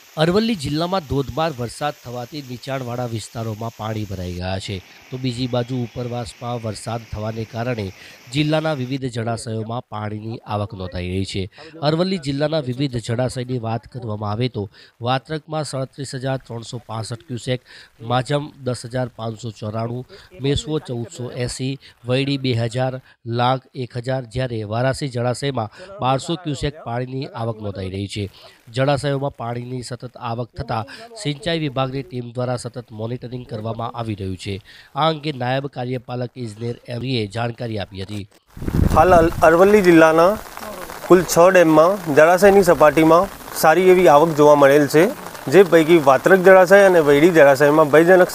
અરવલ્લી જિલ્લામાં ધોધમાર વરસાદ થવાથી નીચાણવાળા વિસ્તારોમાં પાણી ભરાઈ ગયા છે. તો બીજી બાજુ ઉપરવાસમાં વરસાદ થવાને કારણે જિલ્લાના વિવિધ જળાશયોમાં પાણીની આવક નોંધાઈ રહી છે. અરવલ્લી જિલ્લાના વિવિધ જળાશયની વાત કરવામાં આવે તો વાત્રકમાં 37,365 ક્યુસેક, માજમ 10,594, મેસવો 1,480, વૈડી 2,000, લાગ 1,000, જ્યારે વારાસી જળાશયમાં 1,200 ક્યુસેક પાણીની આવક નોંધાઈ રહી છે. જળાશયોમાં પાણીની સતત આવક થતાં સિંચાઈ વિભાગની ટીમ દ્વારા સતત મોનિટરિંગ કરવામાં આવી રહ્યું છે. આ અંગે નાયબ કાર્યપાલક ઇજનેર એમરીએ જાણકારી આપી હતી. હાલ અરવલ્લી જિલ્લાના કુલ 6 ડેમમાં જળાશયની સપાટીમાં સારી એવી આવક જોવા મળેલ છે, જે પૈકી વાત્રક જળાશય અને વૈડી જળાશયમાં ભયજનક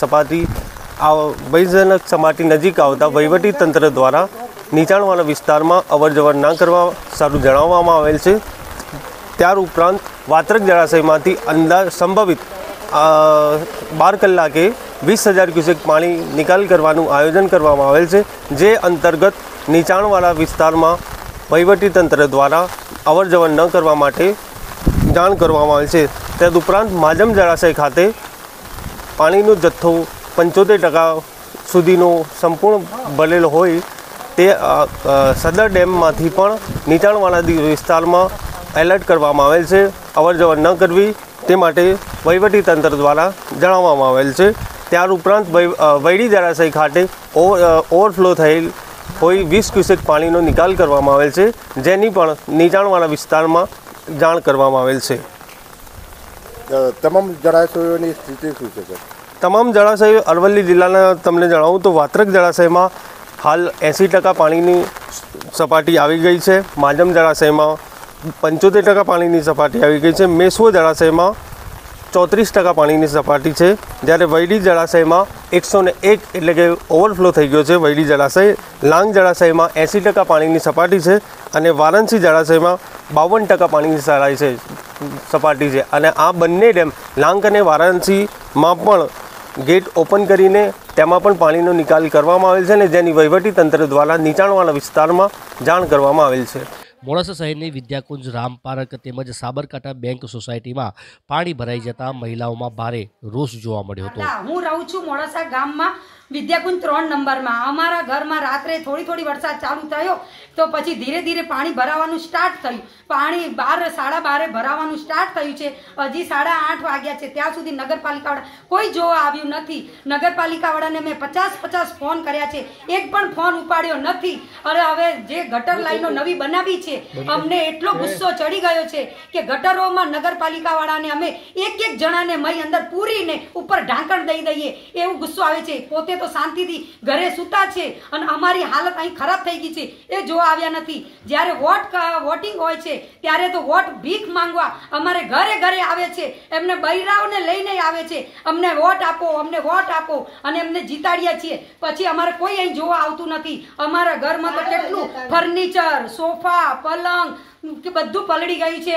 સપાટી નજીક આવતા વહીવટી તંત્ર દ્વારા નીચાણવાળા વિસ્તારમાં અવરજવર ના કરવા સારું જણાવવામાં આવેલ છે. ત્યાર ઉપરાંત વાત્રક જળાશયમાંથી અંદાજ સંભવિત 12 કલાકે 20,000 ક્યુસેક પાણી નિકાલ કરવાનું આયોજન કરવામાં આવેલ છે, જે અંતર્ગત નીચાણવાળા વિસ્તારમાં વહીવટીતંત્ર દ્વારા અવરજવર ન કરવા માટે જાણ કરવામાં આવેલ છે. તદુપરાંત માજમ જળાશય ખાતે પાણીનો જથ્થો 75% સુધીનો સંપૂર્ણ ભરેલો હોય તે સદર ડેમમાંથી પણ નીચાણવાળા વિસ્તારમાં એલર્ટ કરવામાં આવેલ છે. અવરજવર ન કરવી તે માટે વહીવટીતંત્ર દ્વારા જણાવવામાં આવેલ છે. ત્યાર ઉપરાંત વૈડી જળાશય ખાતે ઓવરફ્લો થયેલ હોય 20 ક્યુસેક પાણીનો નિકાલ કરવામાં આવેલ છે, જેની પણ નીચાણવાળા વિસ્તારમાં જાણ કરવામાં આવેલ છે. તમામ જળાશયોની સ્થિતિ શું છે? તમામ જળાશયો અરવલ્લી જિલ્લાના તમને જણાવું તો વાત્રક જળાશયમાં હાલ 80% પાણીની સપાટી આવી ગઈ છે. માજમ જળાશયમાં 75% પાણીની સપાટી આવી ગઈ છે. મેસવો જળાશયમાં 34% પાણીની સપાટી છે, જ્યારે વૈડી જળાશયમાં 101 એટલે કે ઓવરફ્લો થઈ ગયો છે વૈડી જળાશય. લાંગ જળાશયમાં 80% પાણીની સપાટી છે અને વારાણસી જળાશયમાં 52% પાણીની સપાટી છે. અને આ બંને ડેમ લાંગ અને વારાણસીમાં પણ ગેટ ઓપન કરીને તેમાં પણ પાણીનો નિકાલ કરવામાં આવેલ છે, અને જેની વહીવટીતંત્ર દ્વારા નીચાણવાળા વિસ્તારમાં જાણ કરવામાં આવેલ છે. મોડાસા શહેરની વિદ્યાકુંજ, રામ પાર્ક તેમજ સાબરકાંઠા બેંક સોસાયટીમાં પાણી ભરાઈ જતા મહિલાઓમાં ભારે રોષ જોવા મળ્યો હતો. હું રહું છું મોડાસા ગામમાં, વિદ્યાકુંજ 3 નંબરમાં. અમારા ઘરમાં રાત્રે થોડી વરસાદ ચાલુ થયો તો પછી ધીરે ધીરે પાણી ભરાવાનું સ્ટાર્ટ થયું. પાણી 12:30 ભરાવાનું સ્ટાર્ટ થયું છે. હજી 8:30 વાગ્યા છે, ત્યાં સુધી નગરપાલિકાવાળા કોઈ જોવા આવ્યું નથી. નગરપાલિકાવાળાને મેં 50 ફોન કર્યા છે, એક પણ ફોન ઉપાડ્યો નથી. અને હવે જે ગટર લાઈનો નવી બનાવી છે, અમને એટલો ગુસ્સો ચડી ગયો છે કે ગટરોમાં નગરપાલિકાવાળાને અમે એક જણાને મય અંદર પૂરીને ઉપર ઢાંકણ દઈ દઈએ એવું ગુસ્સો આવે છે. પોતે તો શાંતિથી ઘરે સૂતા છે અને અમારી હાલત અહીં ખરાબ થઈ ગઈ છે, એ જોવા આવ્યા નથી. જ્યારે વોટિંગ હોય છે ત્યારે તો વોટ ભીખ માંગવા અમારે ઘરે આવે છે. એમને બૈરાઓને લઈને આવે છે, અમને વોટ આપો, અમને વોટ આપો, અને એમને જીતાડ્યા છીએ. પછી અમારે કોઈ અહીં જોવા આવતું નથી. અમારા ઘરમાં તો કેટલું ફર્નિચર, સોફા, પલંગ કે બધું પલળી ગયું છે.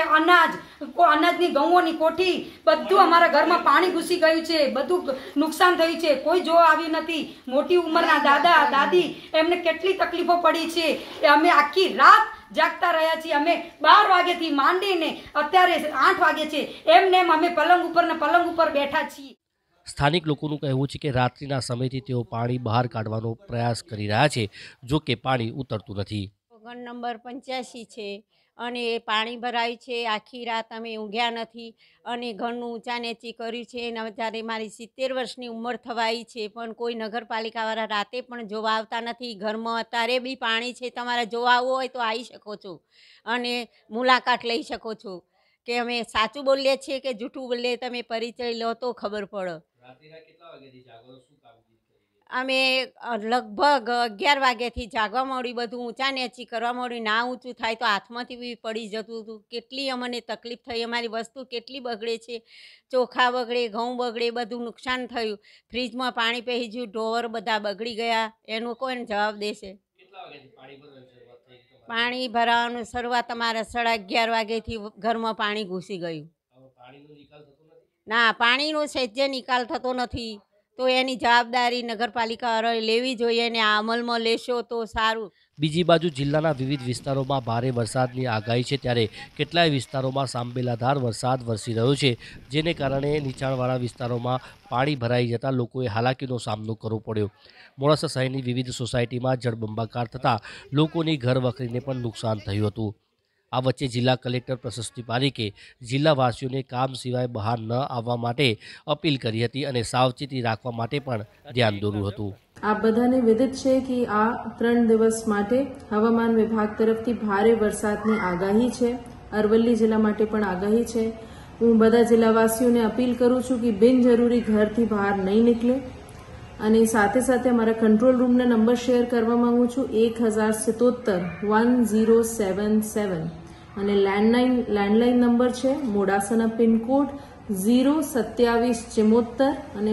અનાજની ઘઉંની કોઠી બધું અમારા ઘરમાં પાણી ઘૂસી ગયું છે. બધું નુકસાન થયું છે, કોઈ જોવા આવ્યું નથી. મોટી ઉંમરના દાદા દાદી એમને કેટલી તકલીફો પડી છે. અમે આખી રાત જાગતા રહ્યા છીએ. અમે 12 વાગ્યાથી માંડીને અત્યારે 8 વાગે છે, એમને અમે પલંગ ઉપર બેઠા છીએ. સ્થાનિક લોકોનું કહેવું છે કે રાત્રિના સમયથી તેઓ પાણી બહાર કાઢવાનો પ્રયાસ કરી રહ્યા છે, જો કે પાણી ઉતરતું નથી. ઘર નંબર 85 છે અને પાણી ભરાયું છે. આખી રાત અમે ઊંઘ્યા નથી અને ઘરનું ઊંચા નીચી કર્યું છે. અને જ્યારે મારી 70 વર્ષની ઉંમર થવાઈ છે, પણ કોઈ નગરપાલિકાવાળા રાતે પણ જોવા આવતા નથી. ઘરમાં અત્યારે બી પાણી છે, તમારે જોવા આવવું હોય તો આવી શકો છો અને મુલાકાત લઈ શકો છો કે અમે સાચું બોલીએ છીએ કે જૂઠું બોલીએ, તમે પરિચય લો તો ખબર પડે. અમે લગભગ 11 વાગ્યાથી જાગવા માંડી, બધું ઊંચા નીચી કરવા માંડી. ના ઊંચું થાય તો હાથમાંથી બી પડી જતું હતું. કેટલી અમને તકલીફ થઈ, અમારી વસ્તુ કેટલી બગડે છે. ચોખા બગડે, ઘઉં બગડે, બધું નુકસાન થયું. ફ્રીજમાં પાણી પહેરી ગયું, ઢોર બધા બગડી ગયા. એનો કોઈને જવાબ દેશે? પાણી ભરાવાનું શરૂઆત અમારા 11:30 વાગ્યાથી ઘરમાં પાણી ઘૂસી ગયું. ના, પાણીનો સહેજે નિકાલ થતો નથી. તો એની જવાબદારી નગરપાલિકાવાળાએ લેવી જોઈએ અને આ અમલમાં લેશો તો સારું. બીજી બાજુ જિલ્લાના વિવિધ વિસ્તારોમાં ભારે વરસાદની આગાહી છે, ત્યારે કેટલાય વિસ્તારોમાં સાંબેલાધાર વરસાદ વરસી રહ્યો છે, જેને કારણે નીચાણવાળા વિસ્તારોમાં પાણી ભરાઈ જતા લોકોએ હાલાકીનો સામનો કરવો પડ્યો. મોડાસા શહેરની વિવિધ સોસાયટીમાં જળબંબાકાર થતાં લોકોની ઘર વખરીને પણ નુકસાન થયું હતું. આ વચ્ચે જિલ્લા કલેક્ટર પ્રશસ્તિ પારીકે જિલ્લાવાસીઓને કામ સિવાય બહાર ન આવવા માટે અપીલ કરી હતી અને સાવચેતી રાખવા માટે પણ ધ્યાન દોર્યું હતું. આપ બધાને વિદિત છે કે આ 3 દિવસ માટે હવામાન વિભાગ તરફથી ભારે વરસાદની આગાહી છે. અરવલ્લી જિલ્લા માટે પણ આગાહી છે. હું બધા જિલ્લાવાસીઓને અપીલ કરું છું કે બિનજરૂરી ઘરથી બહાર નહીં નીકળે અને સાથે સાથે અમારા કંટ્રોલ રૂમના નંબર શેર કરવા માંગુ છું 1077-1077 અને લેન્ડલાઇન નંબર છે મોડાસાના પિનકોડ 02774 અને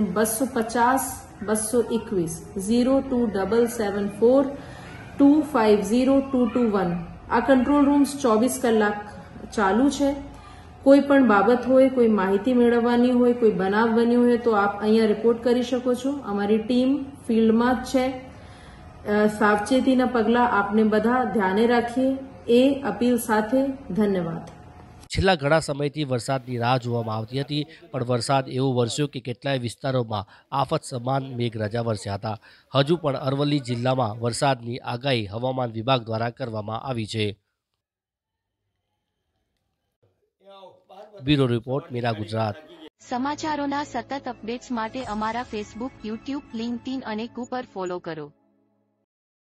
250-221 02774250-221. આ કંટ્રોલ રૂમ્સ 24 કલાક ચાલુ છે. કોઈ પણ બાબત હોય, કોઈ માહિતી મેળવવાની હોય, કોઈ બનાવ બન્યો હોય તો આપ અહીંયા રિપોર્ટ કરી શકો છો. અમારી ટીમ ફિલ્ડમાં જ છે. સાવચેતીના પગલાં આપને બધા ધ્યાને રાખીએ એ અપીલ સાથે ધન્યવાદ. છેલ્લા ઘણા સમયથી વરસાદની રાહ જોવામાં આવતી હતી, પણ વરસાદ એવો વરસ્યો કે કેટલાય વિસ્તારોમાં આફત સમાન મેઘરાજા વરસ્યા હતા. હજુ પણ અરવલ્લી જિલ્લામાં વરસાદની આગાહી હવામાન વિભાગ દ્વારા કરવામાં આવી છે. Bureau report, Meera Gujarat. સમાચારોના સતત અપડેટ્સ માટે અમારા ફેસબુક, યુટ્યુબ, લિંક્ડઇન અને કુપર ફોલો કરો.